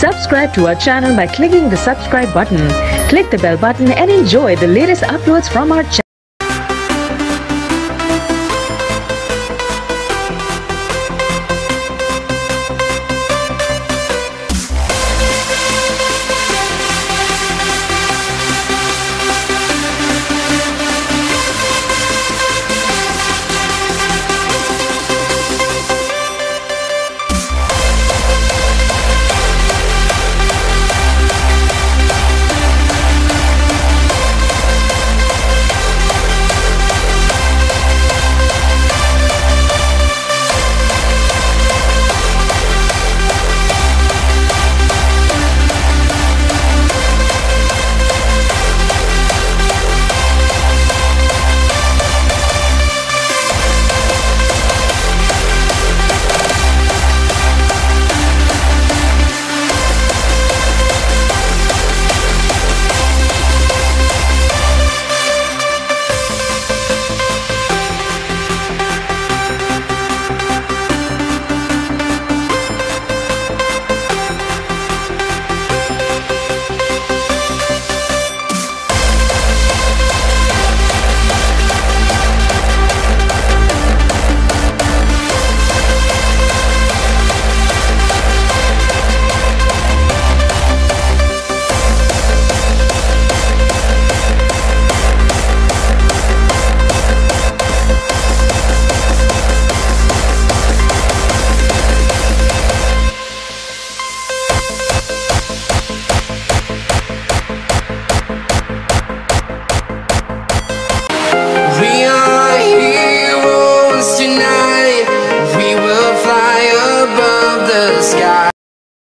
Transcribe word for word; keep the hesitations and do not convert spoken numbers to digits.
Subscribe to our channel by clicking the subscribe button. Click the bell button and enjoy the latest uploads from our channel.